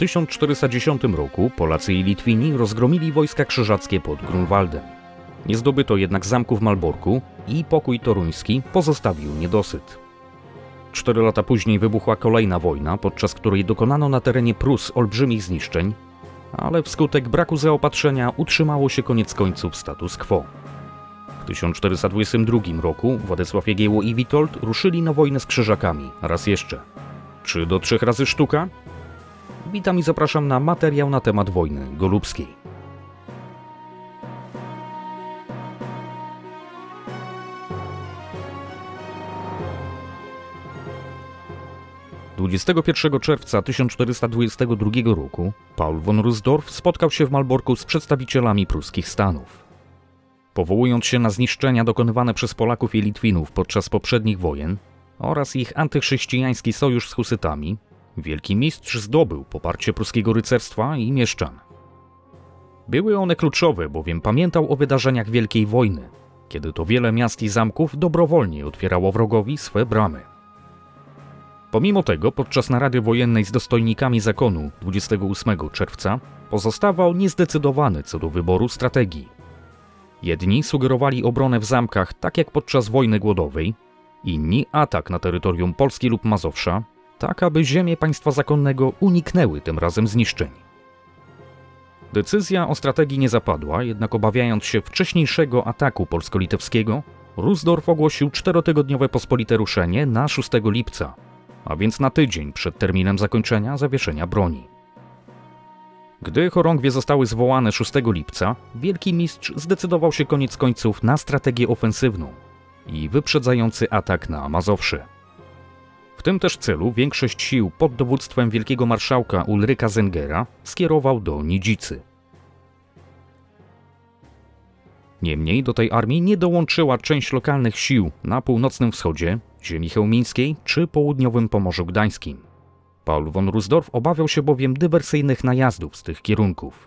1410 roku Polacy i Litwini rozgromili wojska krzyżackie pod Grunwaldem. Nie zdobyto jednak zamku w Malborku i pokój toruński pozostawił niedosyt. 4 lata później wybuchła kolejna wojna, podczas której dokonano na terenie Prus olbrzymich zniszczeń, ale wskutek braku zaopatrzenia utrzymało się koniec końców status quo. W 1422 roku Władysław Jagiełło i Witold ruszyli na wojnę z Krzyżakami raz jeszcze. Czy do 3 razy sztuka? Witam i zapraszam na materiał na temat wojny golubskiej. Dwudziestego 1 czerwca 1422 roku Paul von Rusdorf spotkał się w Malborku z przedstawicielami pruskich stanów. Powołując się na zniszczenia dokonywane przez Polaków i Litwinów podczas poprzednich wojen oraz ich antychrześcijański sojusz z husytami, wielki mistrz zdobył poparcie pruskiego rycerstwa i mieszczan. Były one kluczowe, bowiem pamiętał o wydarzeniach Wielkiej Wojny, kiedy to wiele miast i zamków dobrowolnie otwierało wrogowi swe bramy. Pomimo tego, podczas narady wojennej z dostojnikami zakonu 28 czerwca pozostawał niezdecydowany co do wyboru strategii. Jedni sugerowali obronę w zamkach, tak jak podczas wojny głodowej, inni atak na terytorium Polski lub Mazowsza, tak aby ziemie państwa zakonnego uniknęły tym razem zniszczeń. Decyzja o strategii nie zapadła, jednak obawiając się wcześniejszego ataku polsko-litewskiego, Rusdorf ogłosił 4-tygodniowe pospolite ruszenie na 6 lipca, a więc na tydzień przed terminem zakończenia zawieszenia broni. Gdy chorągwie zostały zwołane 6 lipca, wielki mistrz zdecydował się koniec końców na strategię ofensywną i wyprzedzający atak na Mazowsze. W tym też celu większość sił pod dowództwem wielkiego marszałka Ulryka Zengera skierował do Nidzicy. Niemniej do tej armii nie dołączyła część lokalnych sił na północnym wschodzie, ziemi chełmińskiej czy południowym Pomorzu Gdańskim. Paul von Rusdorf obawiał się bowiem dywersyjnych najazdów z tych kierunków.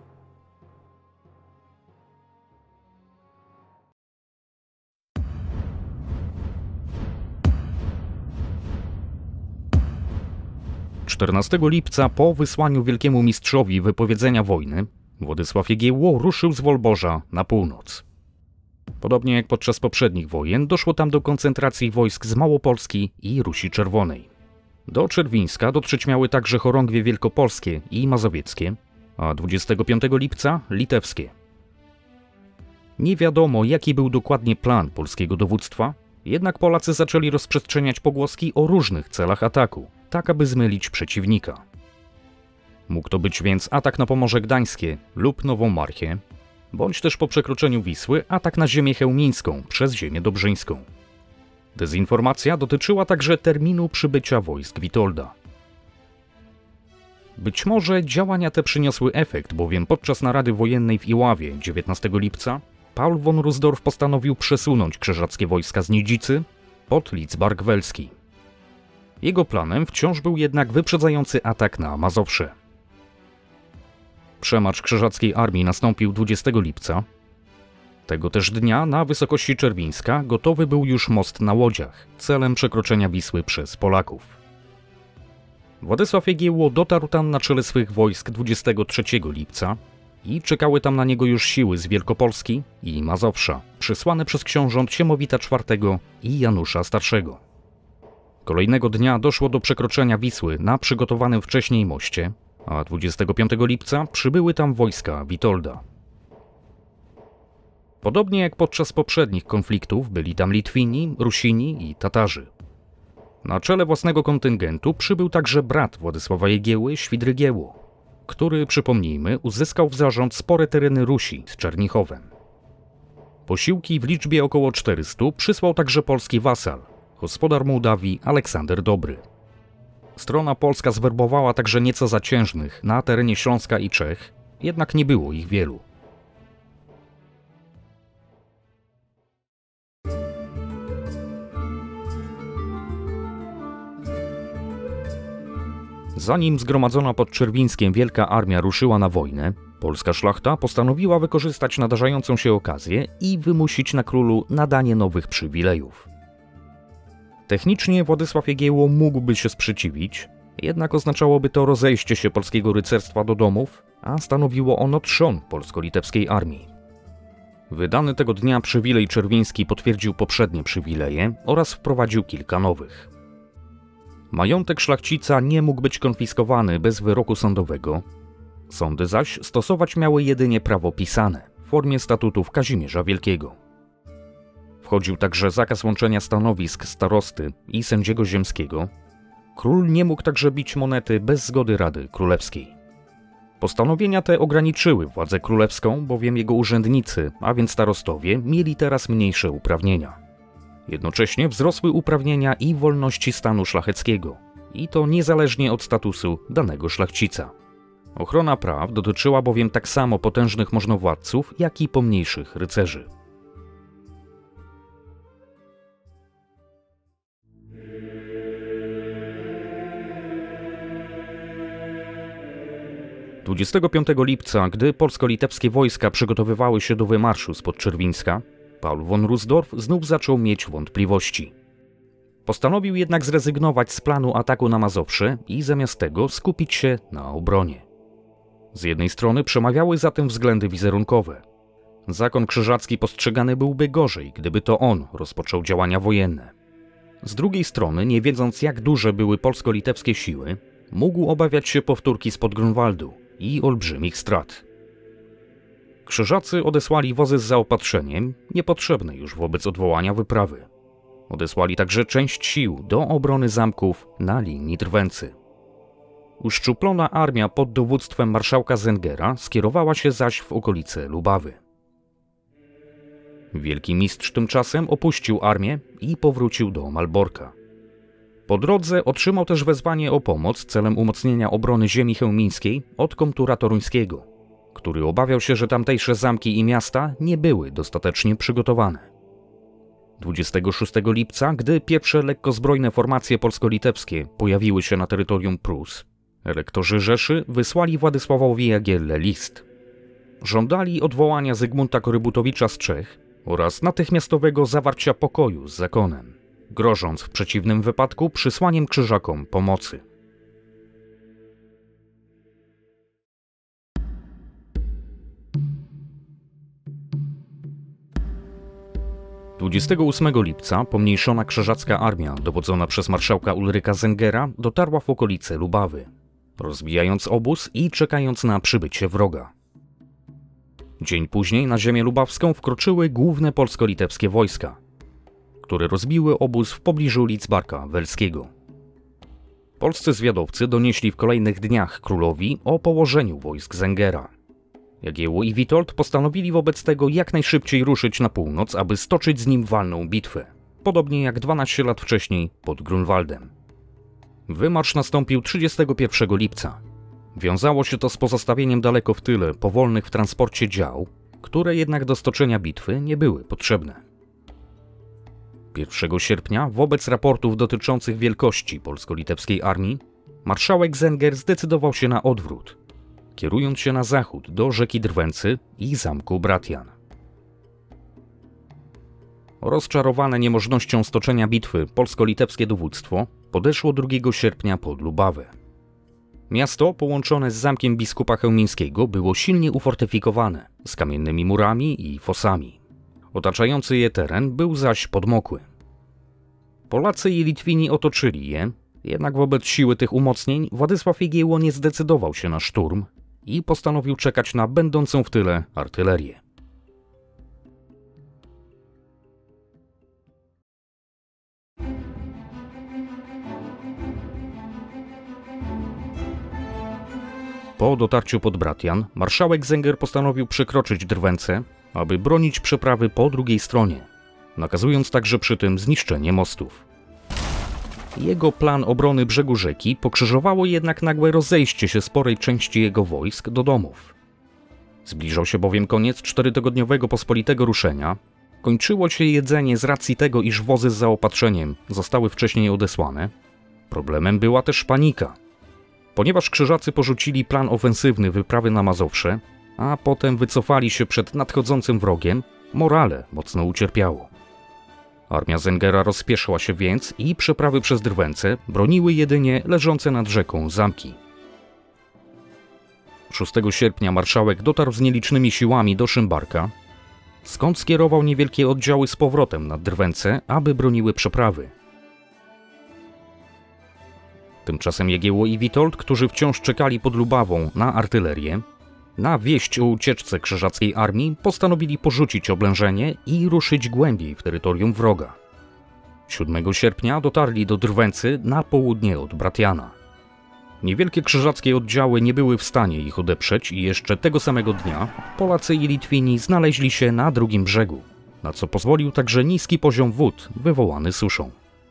„14 lipca po wysłaniu wielkiemu mistrzowi wypowiedzenia wojny, Władysław Jagiełło ruszył z Wolborza na północ. Podobnie jak podczas poprzednich wojen, doszło tam do koncentracji wojsk z Małopolski i Rusi Czerwonej. Do Czerwińska dotrzeć miały także chorągwie wielkopolskie i mazowieckie, a 25 lipca litewskie. Nie wiadomo, jaki był dokładnie plan polskiego dowództwa, jednak Polacy zaczęli rozprzestrzeniać pogłoski o różnych celach ataku, tak aby zmylić przeciwnika. Mógł to być więc atak na Pomorze Gdańskie lub Nową Marchię, bądź też po przekroczeniu Wisły atak na ziemię chełmińską przez ziemię dobrzyńską. Dezinformacja dotyczyła także terminu przybycia wojsk Witolda. Być może działania te przyniosły efekt, bowiem podczas narady wojennej w Iławie 19 lipca Paul von Rusdorf postanowił przesunąć krzyżackie wojska z Nidzicy pod Lidzbark Welski. Jego planem wciąż był jednak wyprzedzający atak na Mazowsze. Przemarsz krzyżackiej armii nastąpił 20 lipca. Tego też dnia na wysokości Czerwińska gotowy był już most na łodziach, celem przekroczenia Wisły przez Polaków. Władysław Jagiełło dotarł tam na czele swych wojsk 23 lipca i czekały tam na niego już siły z Wielkopolski i Mazowsza, przysłane przez książąt Siemowita IV i Janusza Starszego. Kolejnego dnia doszło do przekroczenia Wisły na przygotowanym wcześniej moście, a 25 lipca przybyły tam wojska Witolda. Podobnie jak podczas poprzednich konfliktów byli tam Litwini, Rusini i Tatarzy. Na czele własnego kontyngentu przybył także brat Władysława Jagiełły, Świdrygiełło, który, przypomnijmy, uzyskał w zarząd spore tereny Rusi z Czernichowem. Posiłki w liczbie około 400 przysłał także polski wasal, gospodar Mołdawii Aleksander Dobry. Strona polska zwerbowała także nieco zaciężnych na terenie Śląska i Czech, jednak nie było ich wielu. Zanim zgromadzona pod Czerwińskiem wielka armia ruszyła na wojnę, polska szlachta postanowiła wykorzystać nadarzającą się okazję i wymusić na królu nadanie nowych przywilejów. Technicznie Władysław Jagiełło mógłby się sprzeciwić, Jednak oznaczałoby to rozejście się polskiego rycerstwa do domów, a stanowiło ono trzon polsko-litewskiej armii. Wydany tego dnia przywilej czerwiński potwierdził poprzednie przywileje oraz wprowadził kilka nowych. Majątek szlachcica nie mógł być konfiskowany bez wyroku sądowego. Sądy zaś stosować miały jedynie prawo pisane w formie statutów Kazimierza Wielkiego. Wchodził także zakaz łączenia stanowisk starosty i sędziego ziemskiego. Król nie mógł także bić monety bez zgody Rady Królewskiej. Postanowienia te ograniczyły władzę królewską, bowiem jego urzędnicy, a więc starostowie, mieli teraz mniejsze uprawnienia. Jednocześnie wzrosły uprawnienia i wolności stanu szlacheckiego, i to niezależnie od statusu danego szlachcica. Ochrona praw dotyczyła bowiem tak samo potężnych możnowładców, jak i pomniejszych rycerzy. – 25 lipca, gdy polsko-litewskie wojska przygotowywały się do wymarszu spod Czerwińska, Paul von Rusdorf znów zaczął mieć wątpliwości. Postanowił jednak zrezygnować z planu ataku na Mazowsze i zamiast tego skupić się na obronie. Z jednej strony przemawiały za tym względy wizerunkowe. Zakon krzyżacki postrzegany byłby gorzej, gdyby to on rozpoczął działania wojenne. Z drugiej strony, nie wiedząc jak duże były polsko-litewskie siły, mógł obawiać się powtórki spod Grunwaldu i olbrzymich strat. Krzyżacy odesłali wozy z zaopatrzeniem, niepotrzebne już wobec odwołania wyprawy. Odesłali także część sił do obrony zamków na linii Drwęcy. Uszczuplona armia pod dowództwem marszałka Zengera skierowała się zaś w okolice Lubawy. Wielki mistrz tymczasem opuścił armię i powrócił do Malborka. Po drodze otrzymał też wezwanie o pomoc celem umocnienia obrony ziemi chełmińskiej od komtura toruńskiego, który obawiał się, że tamtejsze zamki i miasta nie były dostatecznie przygotowane. 26 lipca, gdy pierwsze lekkozbrojne formacje polsko-litewskie pojawiły się na terytorium Prus, elektorzy Rzeszy wysłali Władysławowi Jagielle list. Żądali odwołania Zygmunta Korybutowicza z Czech oraz natychmiastowego zawarcia pokoju z zakonem, grożąc w przeciwnym wypadku przysłaniem krzyżakom pomocy. – 28 lipca pomniejszona krzyżacka armia, dowodzona przez marszałka Ulryka Zengera, dotarła w okolice Lubawy, rozbijając obóz i czekając na przybycie wroga. Dzień później na ziemię lubawską wkroczyły główne polsko-litewskie wojska, które rozbiły obóz w pobliżu Lidzbarka Welskiego. Polscy zwiadowcy donieśli w kolejnych dniach królowi o położeniu wojsk Zengera. Jagiełło i Witold postanowili wobec tego jak najszybciej ruszyć na północ, aby stoczyć z nim walną bitwę, podobnie jak 12 lat wcześniej pod Grunwaldem. Wymarsz nastąpił 31 lipca. Wiązało się to z pozostawieniem daleko w tyle powolnych w transporcie dział, które jednak do stoczenia bitwy nie były potrzebne. 1 sierpnia, wobec raportów dotyczących wielkości polsko-litewskiej armii, marszałek Zenger zdecydował się na odwrót, kierując się na zachód do rzeki Drwęcy i zamku Bratian. Rozczarowane niemożnością stoczenia bitwy polsko-litewskie dowództwo podeszło 2 sierpnia pod Lubawę. Miasto połączone z zamkiem biskupa chełmińskiego było silnie ufortyfikowane, z kamiennymi murami i fosami. Otaczający je teren był zaś podmokły. Polacy i Litwini otoczyli je, jednak wobec siły tych umocnień Władysław Jagiełło nie zdecydował się na szturm i postanowił czekać na będącą w tyle artylerię. Po dotarciu pod Bratian, marszałek Zenger postanowił przekroczyć Drwęcę, aby bronić przeprawy po drugiej stronie, nakazując także przy tym zniszczenie mostów. Jego plan obrony brzegu rzeki pokrzyżowało jednak nagłe rozejście się sporej części jego wojsk do domów. Zbliżał się bowiem koniec 4-tygodniowego pospolitego ruszenia, kończyło się jedzenie z racji tego, iż wozy z zaopatrzeniem zostały wcześniej odesłane. Problemem była też panika. Ponieważ krzyżacy porzucili plan ofensywny wyprawy na Mazowsze, a potem wycofali się przed nadchodzącym wrogiem, morale mocno ucierpiało. Armia Zengera rozspieszyła się więc i przeprawy przez Drwęce broniły jedynie leżące nad rzeką zamki. 6 sierpnia marszałek dotarł z nielicznymi siłami do Szymbarka, skąd skierował niewielkie oddziały z powrotem na Drwęce, aby broniły przeprawy. Tymczasem Jagiełło i Witold, którzy wciąż czekali pod Lubawą na artylerię, na wieść o ucieczce krzyżackiej armii postanowili porzucić oblężenie i ruszyć głębiej w terytorium wroga. 7 sierpnia dotarli do Drwęcy na południe od Bratiana. Niewielkie krzyżackie oddziały nie były w stanie ich odeprzeć i jeszcze tego samego dnia Polacy i Litwini znaleźli się na drugim brzegu, na co pozwolił także niski poziom wód wywołany suszą.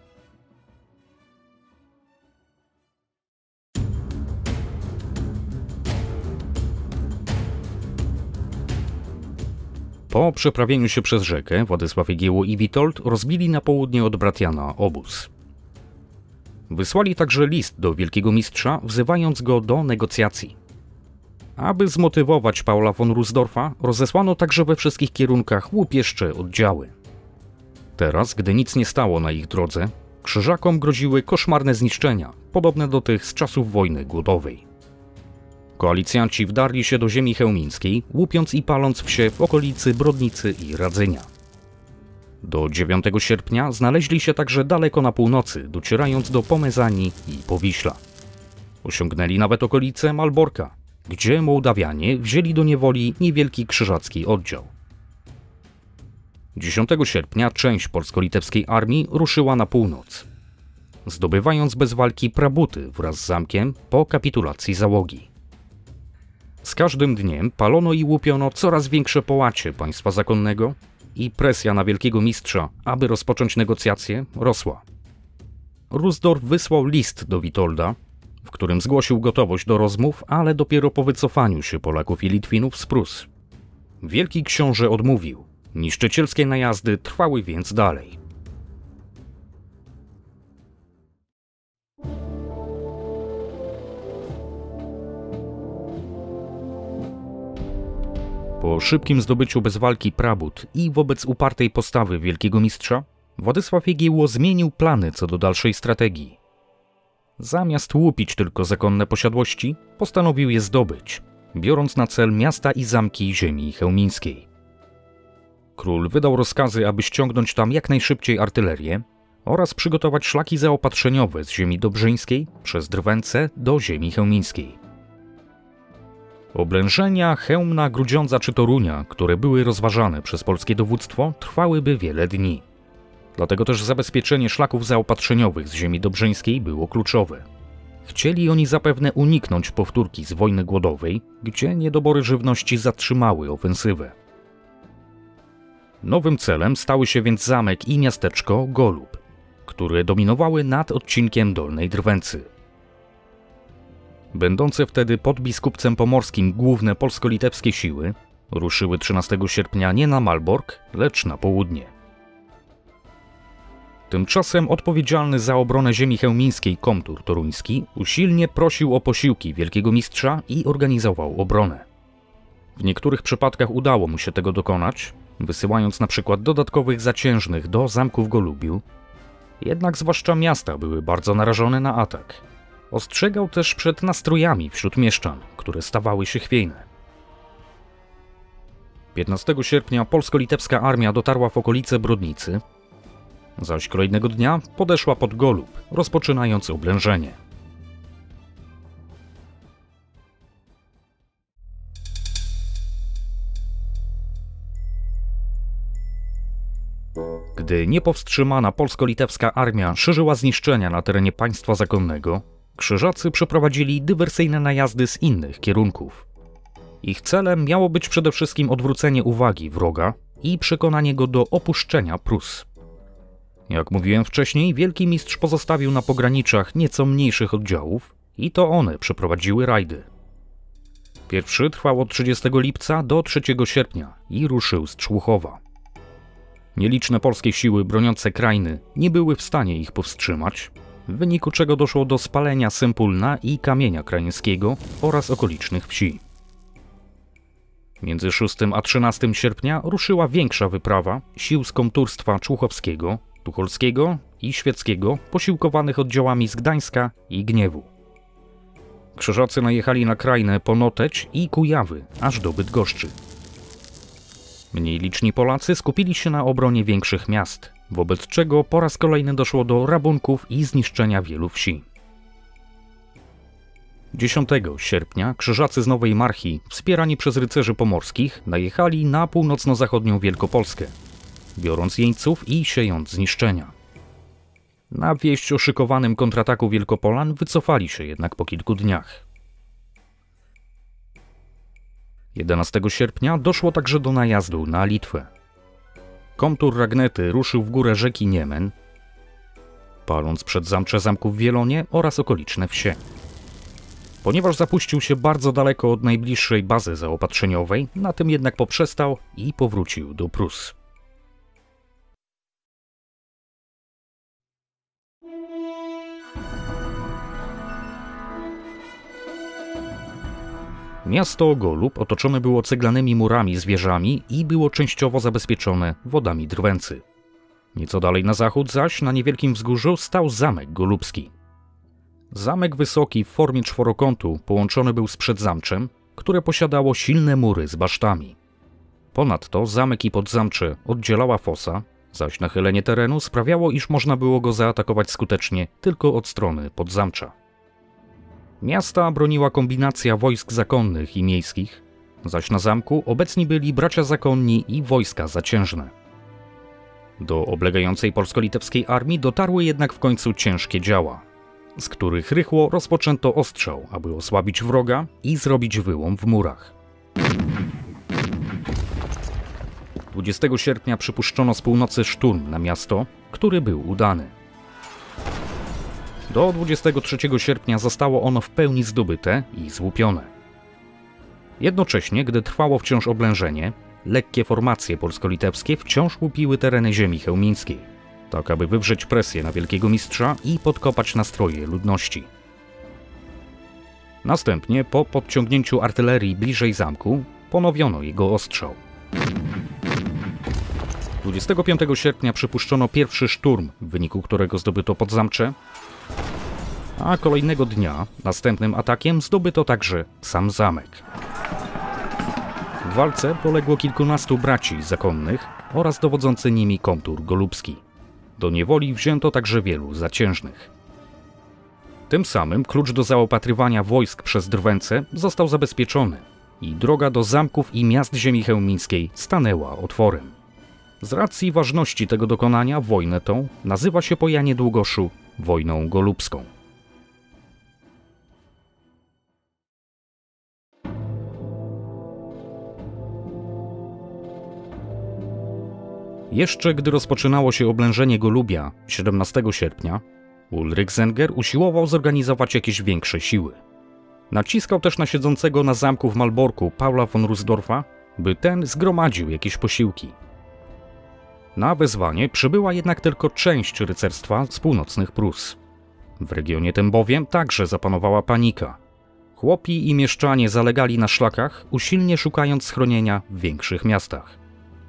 Po przeprawieniu się przez rzekę Władysław Jagiełło i Witold rozbili na południe od Bratiana obóz. Wysłali także list do wielkiego mistrza, wzywając go do negocjacji. Aby zmotywować Paula von Rusdorfa, rozesłano także we wszystkich kierunkach łupieszcze oddziały. Teraz, gdy nic nie stało na ich drodze, krzyżakom groziły koszmarne zniszczenia, podobne do tych z czasów wojny głodowej. Koalicjanci wdarli się do ziemi chełmińskiej, łupiąc i paląc wsie w okolicy Brodnicy i Radzynia. Do 9 sierpnia znaleźli się także daleko na północy, docierając do Pomezani i Powiśla. Osiągnęli nawet okolice Malborka, gdzie Mołdawianie wzięli do niewoli niewielki krzyżacki oddział. 10 sierpnia część polsko-litewskiej armii ruszyła na północ, zdobywając bez walki Prabuty wraz z zamkiem po kapitulacji załogi. Z każdym dniem palono i łupiono coraz większe połacie państwa zakonnego i presja na wielkiego mistrza, aby rozpocząć negocjacje, rosła. Rusdorf wysłał list do Witolda, w którym zgłosił gotowość do rozmów, ale dopiero po wycofaniu się Polaków i Litwinów z Prus. Wielki książę odmówił. Niszczycielskie najazdy trwały więc dalej. Po szybkim zdobyciu bez walki Prabut i wobec upartej postawy wielkiego mistrza, Władysław Jagiełło zmienił plany co do dalszej strategii. Zamiast łupić tylko zakonne posiadłości, postanowił je zdobyć, biorąc na cel miasta i zamki ziemi chełmińskiej. Król wydał rozkazy, aby ściągnąć tam jak najszybciej artylerię oraz przygotować szlaki zaopatrzeniowe z ziemi dobrzyńskiej przez Drwęce do ziemi chełmińskiej. Oblężenia Chełmna, Grudziądza czy Torunia, które były rozważane przez polskie dowództwo, trwałyby wiele dni. Dlatego też zabezpieczenie szlaków zaopatrzeniowych z ziemi dobrzyńskiej było kluczowe. Chcieli oni zapewne uniknąć powtórki z wojny głodowej, gdzie niedobory żywności zatrzymały ofensywę. Nowym celem stały się więc zamek i miasteczko Golub, które dominowały nad odcinkiem Dolnej Drwęcy. Będące wtedy pod biskupcem pomorskim główne polsko-litewskie siły ruszyły 13 sierpnia nie na Malbork, lecz na południe. Tymczasem odpowiedzialny za obronę ziemi chełmińskiej komtur toruński usilnie prosił o posiłki wielkiego mistrza i organizował obronę. W niektórych przypadkach udało mu się tego dokonać, wysyłając na przykład dodatkowych zaciężnych do zamku w Golubiu, jednak zwłaszcza miasta były bardzo narażone na atak. Ostrzegał też przed nastrojami wśród mieszczan, które stawały się chwiejne. 15 sierpnia polsko-litewska armia dotarła w okolice Brodnicy, zaś kolejnego dnia podeszła pod Golub, rozpoczynając oblężenie. Gdy niepowstrzymana polsko-litewska armia szerzyła zniszczenia na terenie państwa zakonnego, krzyżacy przeprowadzili dywersyjne najazdy z innych kierunków. Ich celem miało być przede wszystkim odwrócenie uwagi wroga i przekonanie go do opuszczenia Prus. Jak mówiłem wcześniej, wielki mistrz pozostawił na pograniczach nieco mniejszych oddziałów i to one przeprowadziły rajdy. Pierwszy trwał od 30 lipca do 3 sierpnia i ruszył z Człuchowa. Nieliczne polskie siły broniące Krajny nie były w stanie ich powstrzymać, w wyniku czego doszło do spalenia Sępólna i Kamienia Krajeńskiego oraz okolicznych wsi. Między 6 a 13 sierpnia ruszyła większa wyprawa sił z komturstwa człuchowskiego Tucholskiego i Świeckiego, posiłkowanych oddziałami z Gdańska i Gniewu. Krzyżacy najechali na Krajnę, Ponoteć i Kujawy, aż do Bydgoszczy. Mniej liczni Polacy skupili się na obronie większych miast, wobec czego po raz kolejny doszło do rabunków i zniszczenia wielu wsi. 10 sierpnia krzyżacy z Nowej Marchi, wspierani przez rycerzy pomorskich, najechali na północno-zachodnią Wielkopolskę, biorąc jeńców i siejąc zniszczenia. Na wieść o szykowanym kontrataku Wielkopolan wycofali się jednak po kilku dniach. 11 sierpnia doszło także do najazdu na Litwę. Komtur Ragnety ruszył w górę rzeki Niemen, paląc przedzamcze zamku w Wielonie oraz okoliczne wsie. Ponieważ zapuścił się bardzo daleko od najbliższej bazy zaopatrzeniowej, na tym jednak poprzestał i powrócił do Prus. Miasto Golub otoczone było ceglanymi murami z wieżami i było częściowo zabezpieczone wodami Drwęcy. Nieco dalej na zachód zaś, na niewielkim wzgórzu, stał zamek golubski. Zamek wysoki w formie czworokątu połączony był z przedzamczem, które posiadało silne mury z basztami. Ponadto zamek i podzamcze oddzielała fosa, zaś nachylenie terenu sprawiało, iż można było go zaatakować skutecznie tylko od strony podzamcza. Miasta broniła kombinacja wojsk zakonnych i miejskich, zaś na zamku obecni byli bracia zakonni i wojska zaciężne. Do oblegającej polsko-litewskiej armii dotarły jednak w końcu ciężkie działa, z których rychło rozpoczęto ostrzał, aby osłabić wroga i zrobić wyłom w murach. 20 sierpnia przypuszczono z północy szturm na miasto, który był udany. Do 23 sierpnia zostało ono w pełni zdobyte i złupione. Jednocześnie, gdy trwało wciąż oblężenie, lekkie formacje polsko-litewskie wciąż łupiły tereny ziemi chełmińskiej, tak aby wywrzeć presję na wielkiego mistrza i podkopać nastroje ludności. Następnie, po podciągnięciu artylerii bliżej zamku, ponowiono jego ostrzał. 25 sierpnia przypuszczono pierwszy szturm, w wyniku którego zdobyto podzamcze, a kolejnego dnia następnym atakiem zdobyto także sam zamek. W walce poległo kilkunastu braci zakonnych oraz dowodzący nimi komtur golubski. Do niewoli wzięto także wielu zaciężnych. Tym samym klucz do zaopatrywania wojsk przez Drwęce został zabezpieczony i droga do zamków i miast ziemi chełmińskiej stanęła otworem. Z racji ważności tego dokonania wojnę tą nazywa się po Janie Długoszu wojną golubską. Jeszcze gdy rozpoczynało się oblężenie Golubia 17 sierpnia, Ulryk Zenger usiłował zorganizować jakieś większe siły. Naciskał też na siedzącego na zamku w Malborku Paula von Rusdorfa, by ten zgromadził jakieś posiłki. Na wezwanie przybyła jednak tylko część rycerstwa z północnych Prus. W regionie tym bowiem także zapanowała panika. Chłopi i mieszczanie zalegali na szlakach, usilnie szukając schronienia w większych miastach.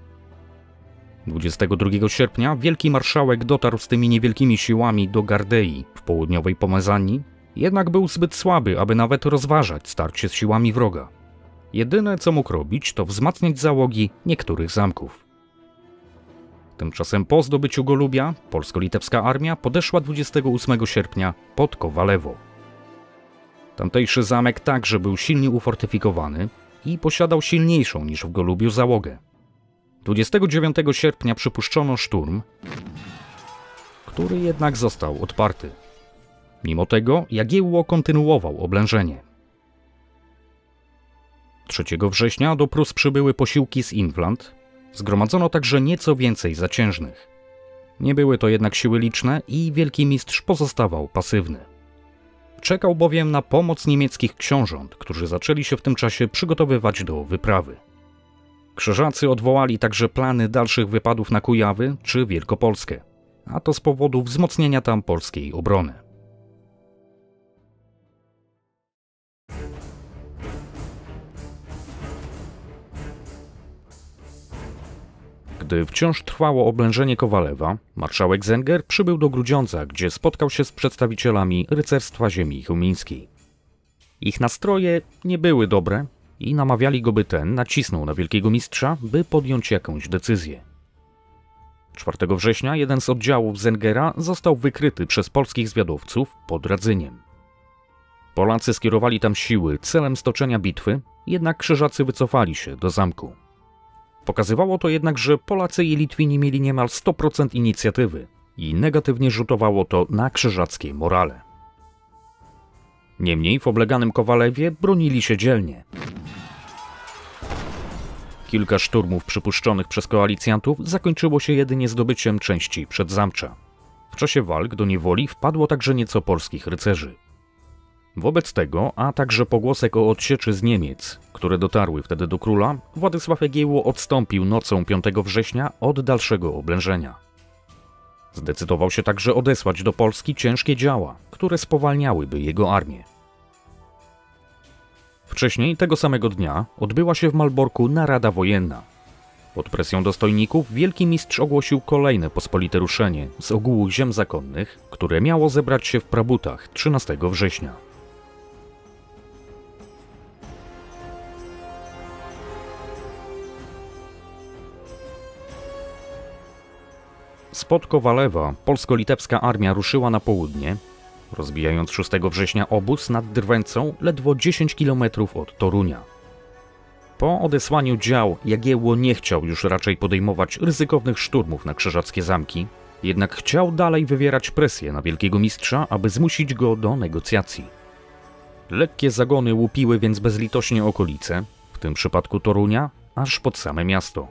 22 sierpnia wielki marszałek dotarł z tymi niewielkimi siłami do Gardei w południowej Pomezanii, jednak był zbyt słaby, aby nawet rozważać starcie z siłami wroga. Jedyne co mógł robić, to wzmacniać załogi niektórych zamków. Tymczasem po zdobyciu Golubia polsko-litewska armia podeszła 28 sierpnia pod Kowalewo. Tamtejszy zamek także był silnie ufortyfikowany i posiadał silniejszą niż w Golubiu załogę. 29 sierpnia przypuszczono szturm, który jednak został odparty. Mimo tego Jagiełło kontynuował oblężenie. 3 września do Prus przybyły posiłki z Inflant, zgromadzono także nieco więcej zaciężnych. Nie były to jednak siły liczne i wielki mistrz pozostawał pasywny. Czekał bowiem na pomoc niemieckich książąt, którzy zaczęli się w tym czasie przygotowywać do wyprawy. Krzyżacy odwołali także plany dalszych wypadów na Kujawy czy Wielkopolskę, a to z powodu wzmocnienia tam polskiej obrony. Gdy wciąż trwało oblężenie Kowalewa, marszałek Zenger przybył do Grudziądza, gdzie spotkał się z przedstawicielami rycerstwa ziemi chełmińskiej. Ich nastroje nie były dobre i namawiali go, by ten nacisnął na wielkiego mistrza, by podjąć jakąś decyzję. 4 września jeden z oddziałów Zengera został wykryty przez polskich zwiadowców pod Radzyniem. Polacy skierowali tam siły celem stoczenia bitwy, jednak krzyżacy wycofali się do zamku. Pokazywało to jednak, że Polacy i Litwini mieli niemal 100% inicjatywy i negatywnie rzutowało to na krzyżackie morale. Niemniej w obleganym Kowalewie bronili się dzielnie. Kilka szturmów przypuszczonych przez koalicjantów zakończyło się jedynie zdobyciem części przedzamcza. W czasie walk do niewoli wpadło także nieco polskich rycerzy. Wobec tego, a także pogłosek o odsieczy z Niemiec, które dotarły wtedy do króla, Władysław Jagiełło odstąpił nocą 5 września od dalszego oblężenia. Zdecydował się także odesłać do Polski ciężkie działa, które spowalniałyby jego armię. Wcześniej tego samego dnia odbyła się w Malborku narada wojenna. Pod presją dostojników wielki mistrz ogłosił kolejne pospolite ruszenie z ogółu ziem zakonnych, które miało zebrać się w Prabutach 13 września. Spod Kowalewa polsko-litewska armia ruszyła na południe, rozbijając 6 września obóz nad Drwęcą ledwo 10 km od Torunia. Po odesłaniu dział Jagiełło nie chciał już raczej podejmować ryzykownych szturmów na krzyżackie zamki, jednak chciał dalej wywierać presję na wielkiego mistrza, aby zmusić go do negocjacji. Lekkie zagony łupiły więc bezlitośnie okolice, w tym przypadku Torunia, aż pod same miasto.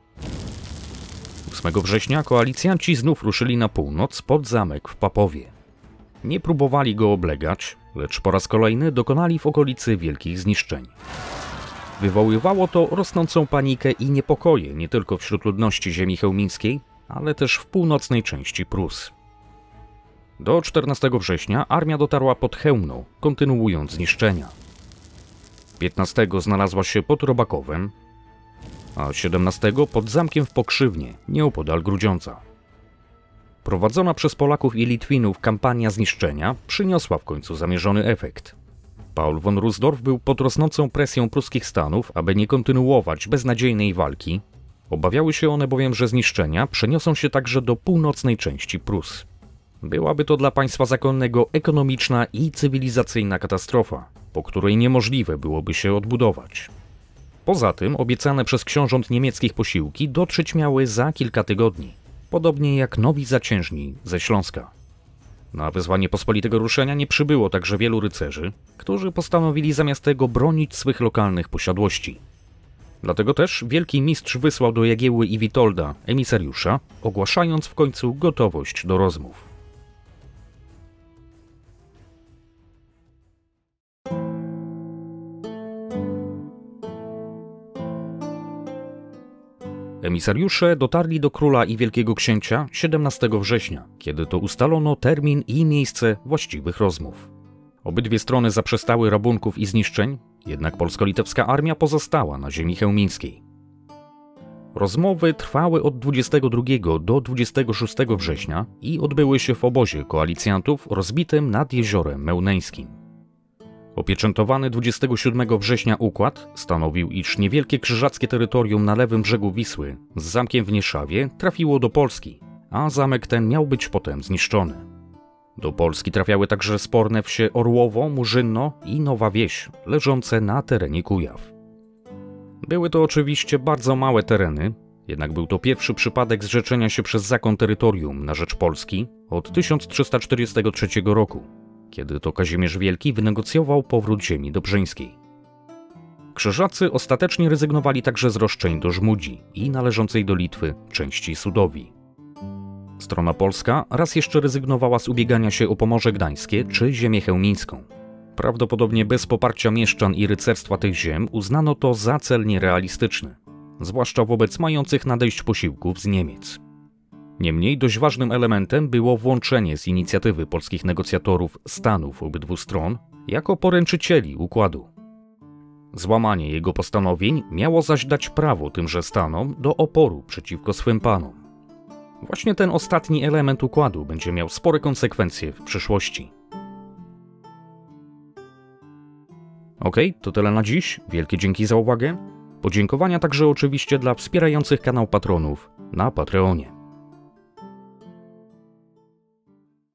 8 września koalicjanci znów ruszyli na północ pod zamek w Papowie. Nie próbowali go oblegać, lecz po raz kolejny dokonali w okolicy wielkich zniszczeń. Wywoływało to rosnącą panikę i niepokoje nie tylko wśród ludności ziemi chełmińskiej, ale też w północnej części Prus. Do 14 września armia dotarła pod Chełmno, kontynuując zniszczenia. 15 znalazła się pod Robakowem, a 17 pod zamkiem w Pokrzywnie, nieopodal Grudziądza. Prowadzona przez Polaków i Litwinów kampania zniszczenia przyniosła w końcu zamierzony efekt. Paul von Rusdorf był pod rosnącą presją pruskich stanów, aby nie kontynuować beznadziejnej walki. Obawiały się one bowiem, że zniszczenia przeniosą się także do północnej części Prus. Byłaby to dla państwa zakonnego ekonomiczna i cywilizacyjna katastrofa, po której niemożliwe byłoby się odbudować. Poza tym obiecane przez książąt niemieckich posiłki dotrzeć miały za kilka tygodni, podobnie jak nowi zaciężni ze Śląska. Na wezwanie pospolitego ruszenia nie przybyło także wielu rycerzy, którzy postanowili zamiast tego bronić swych lokalnych posiadłości. Dlatego też wielki mistrz wysłał do Jagiełły i Witolda emisariusza, ogłaszając w końcu gotowość do rozmów. Emisariusze dotarli do króla i wielkiego księcia 17 września, kiedy to ustalono termin i miejsce właściwych rozmów. Obydwie strony zaprzestały rabunków i zniszczeń, jednak polsko-litewska armia pozostała na ziemi chełmińskiej. Rozmowy trwały od 22 do 26 września i odbyły się w obozie koalicjantów rozbitym nad jeziorem Mełneńskim. Opieczętowany 27 września układ stanowił, iż niewielkie krzyżackie terytorium na lewym brzegu Wisły z zamkiem w Nieszawie trafiło do Polski, a zamek ten miał być potem zniszczony. Do Polski trafiały także sporne wsie Orłowo, Murzynno i Nowa Wieś, leżące na terenie Kujaw. Były to oczywiście bardzo małe tereny, jednak był to pierwszy przypadek zrzeczenia się przez zakon terytorium na rzecz Polski od 1343 roku. Kiedy to Kazimierz Wielki wynegocjował powrót ziemi dobrzyńskiej. Krzyżacy ostatecznie rezygnowali także z roszczeń do Żmudzi i należącej do Litwy części Sudowi. Strona polska raz jeszcze rezygnowała z ubiegania się o Pomorze Gdańskie czy ziemię chełmińską. Prawdopodobnie bez poparcia mieszczan i rycerstwa tych ziem uznano to za cel nierealistyczny, zwłaszcza wobec mających nadejść posiłków z Niemiec. Niemniej dość ważnym elementem było włączenie z inicjatywy polskich negocjatorów stanów obydwu stron jako poręczycieli układu. Złamanie jego postanowień miało zaś dać prawo tymże stanom do oporu przeciwko swym panom. Właśnie ten ostatni element układu będzie miał spore konsekwencje w przyszłości. To tyle na dziś. Wielkie dzięki za uwagę. Podziękowania także oczywiście dla wspierających kanał patronów na Patreonie.